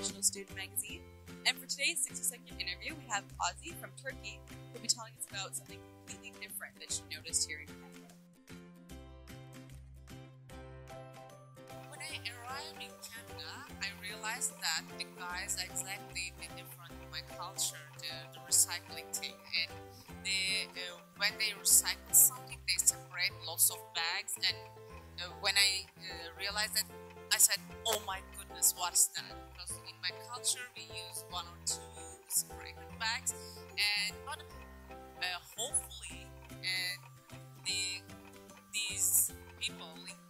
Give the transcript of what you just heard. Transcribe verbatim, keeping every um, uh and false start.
International Student Magazine. And for today's sixty second interview, we have Aussie from Turkey, who will be telling us about something completely different that she noticed here in Canada. When I arrived in Canada, I realized that the guys are exactly different in my culture, the, the recycling thing. And they, uh, when they recycle something, they separate lots of bags. And uh, when I uh, realized that, I said, oh my goodness, what's that? Because in my culture, we use one or two separated bags. And but uh, hopefully, and the, these people in